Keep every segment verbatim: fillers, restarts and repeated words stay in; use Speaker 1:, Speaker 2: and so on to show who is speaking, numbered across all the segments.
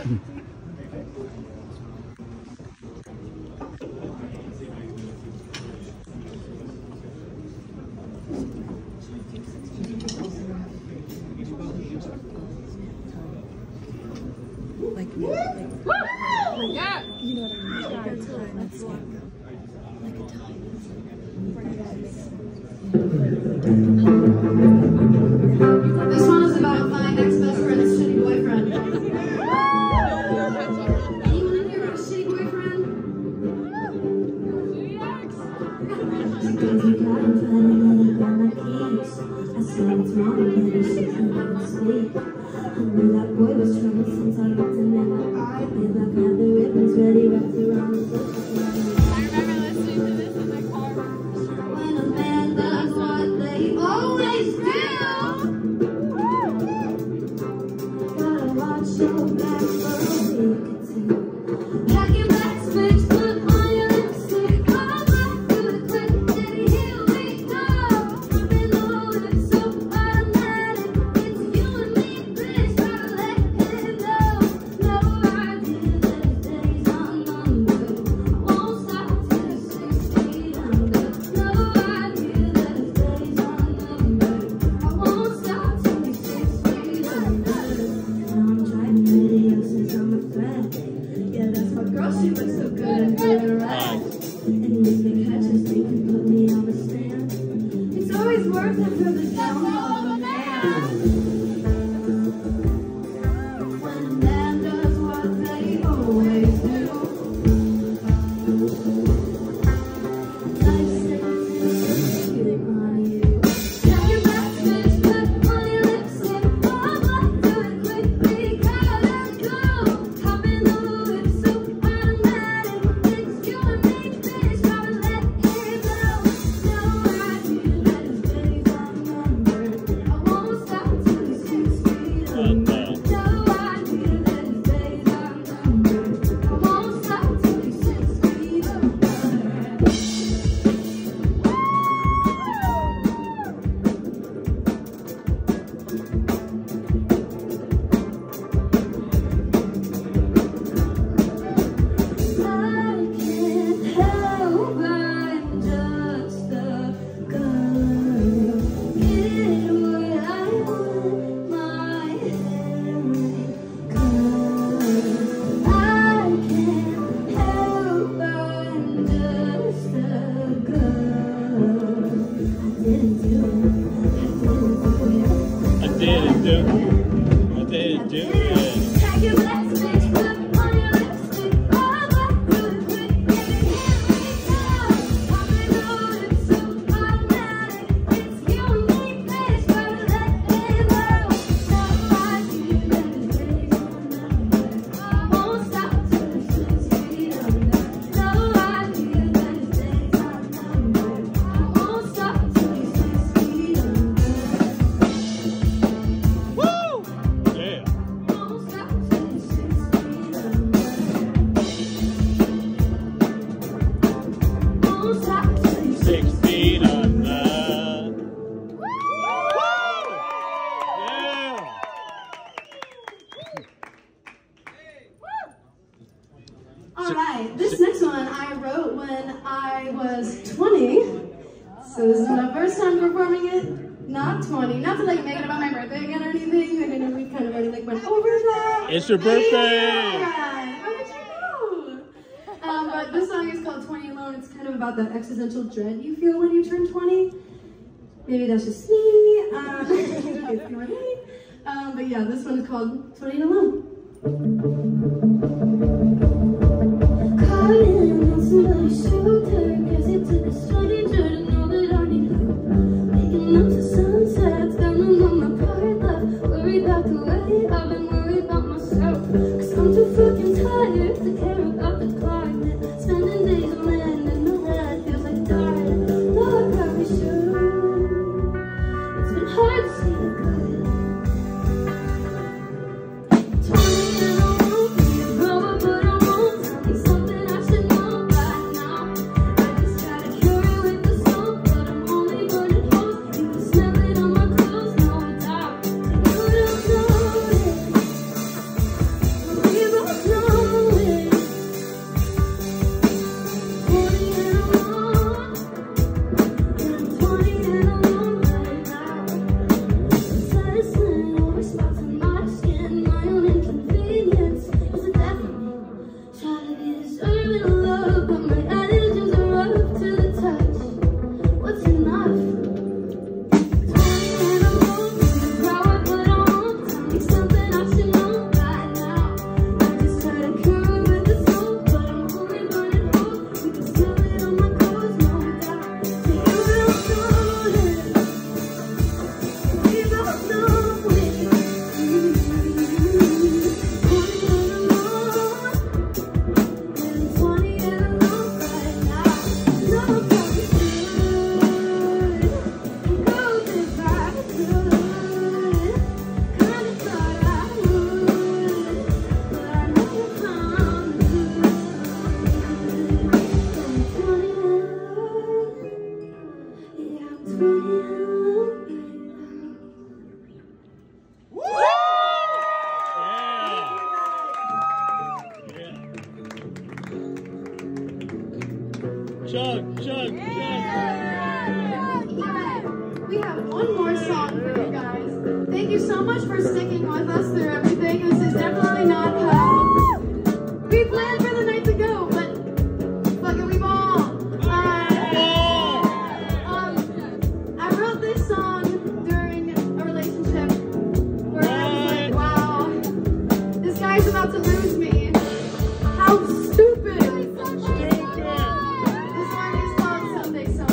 Speaker 1: Like, like, yeah. You know what I mean? Like a time. That's like, like a time.
Speaker 2: This one is about my ex-best friend's shitty boyfriend. Anyone in here got a shitty boyfriend? Kenzie Cat, I'm trying to let it grab my keys. I said it's wrong, but she couldn't sleep. I knew that boy was trouble since I got to know my eye. They left had the ribbons ready wrapped around the book.
Speaker 3: I remember listening to this in the car.
Speaker 2: When a man does what they always do, gotta watch your back for a week or two. Pack your bags, bitch, put on your lipstick. Go back to the quick, baby, here we go. Dropping low, it's so automatic. It's you and me, bitch, gotta let it know. No idea that the day's unnumbered. I won't stop till you're six feet under. No idea that the day's unnumbered. I won't stop till you're six feet under. Now I'm driving videos since I'm a threat. Yeah, that's my girl, she looks so good and good and right. And if they catch us, they can put me on the stand. It's always worth it for the downfall of a man. When a man does what they always do, life stays on you. Pack your bags, bitch, put on your lipstick. Go back to it quickly, gotta go. Hopping over, it's so automatic. It's you and me, bitch, gotta let it know. No idea that his days unnumbered. I won't stop till he's six feet under. No idea that his days unnumbered. I won't stop till he's six feet under. I can't help but just a girl. Get what I want, my every girl. I can't help but just a girl. I didn't do it. I didn't do it.
Speaker 4: I didn't do it. I didn't do it.
Speaker 2: Pack your bags, bitch, put on your lipstick. Go back to the quick, baby, here we go. Hopping over, it's so automatic. It's you and me, bitch, gotta let it know. No idea that his days unnumbered. I won't stop till he's six feet under. No idea that his days unnumbered. I won't stop till he's six feet under.
Speaker 4: Woo! Yeah.
Speaker 2: Won't stop till he's six feet under. Won't stop till he's
Speaker 4: Six feet under. Woo! Yeah.
Speaker 2: All right, this next one I wrote when I was twenty. So this is my first time performing it. Not twenty. Not to like make it about my birthday again or anything. Like I know we kind of already like went over that.
Speaker 4: It's your birthday.
Speaker 2: Yeah. How did you know? Um, but this song is called twenty Alone. It's kind of about that existential dread you feel when you turn twenty. Maybe that's just me. Um, it's kind of me. Um, but yeah, this one is called twenty Alone. Calling on somebody's shoulder, cause it took a stranger to know that I need help. Waking up to sunsets, down on my part left. Worried about the way I've been worried about myself. Cause I'm too fucking tired to care about the climate. Spending days on land and my head feels like dying. Though I probably should. It's been hard to see the good. twenty and I won't be a robber, but I won't
Speaker 4: chug, chug, chug.
Speaker 1: We have one more song for you guys. Thank you so much for sticking with us through everything. This is definitely not how we planned for the night to go, but fuck it, we ball. Uh, um, I wrote this song during a relationship where I was like, wow, this guy's about to lose me. How stupid. This song is called Someday Someday.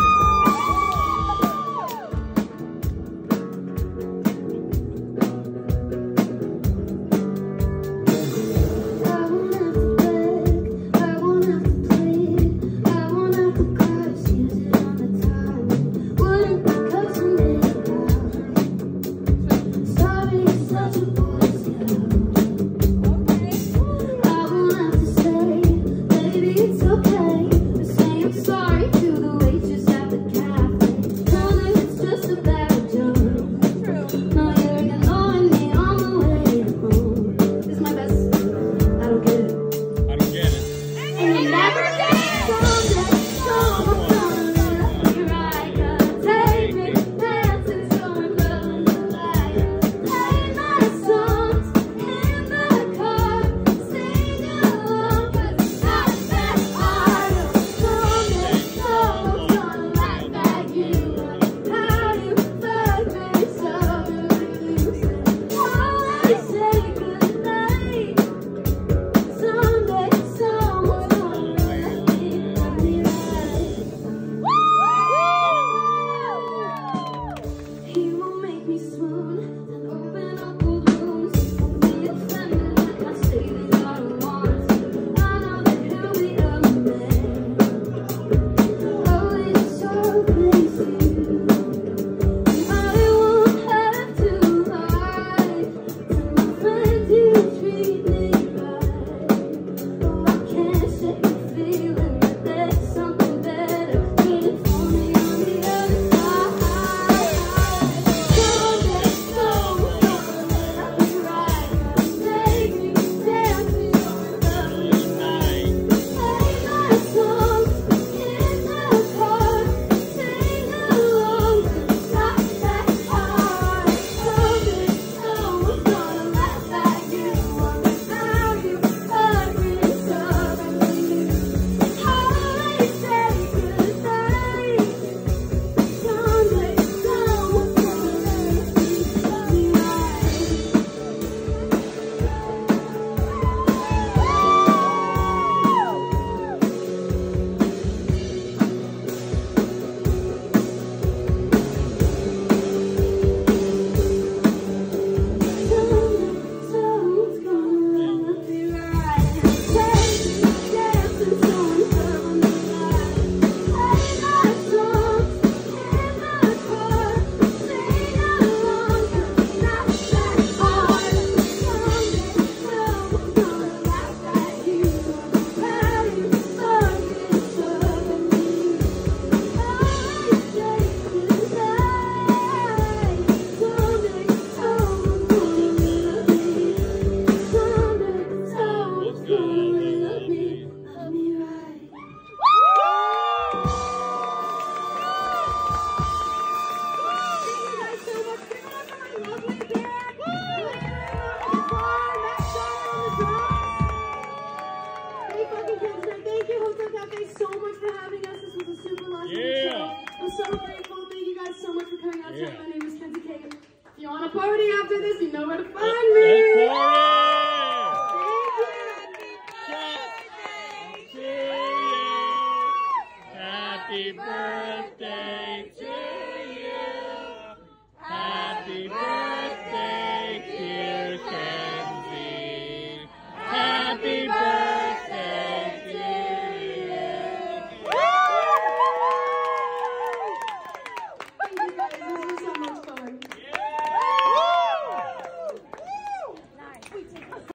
Speaker 1: Thank you, Hotel Cafe, so much for having us. This was a super last minute show. I'm so grateful. Thank you guys so much for coming out.
Speaker 4: Yeah.
Speaker 1: My name is Kenzie Cait. If you want to party after this, you know where to find me.
Speaker 4: Let's party!